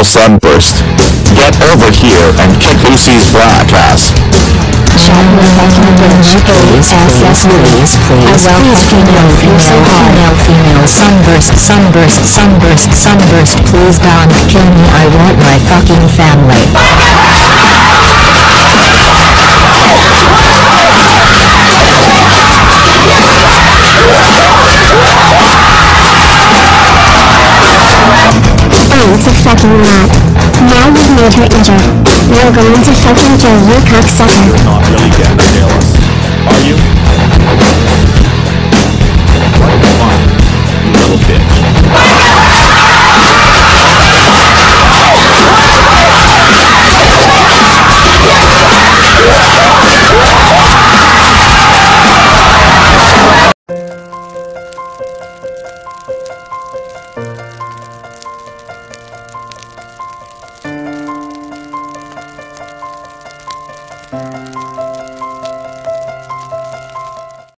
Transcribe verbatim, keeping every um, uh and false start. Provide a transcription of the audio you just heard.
sunburst. Get over here and kick Lucy's black ass. Shall we fucking bridge? Please, please, please, please. I will female, female, female, female, sunburst, sunburst, sunburst, sunburst. Please don't kill me. I want my fucking family. Oh, it's a fucking lot. Now you've made her injured. We're going to fucking kill you, cocksucker. You're not really getting to nail us, are you? Fine, you little bitch.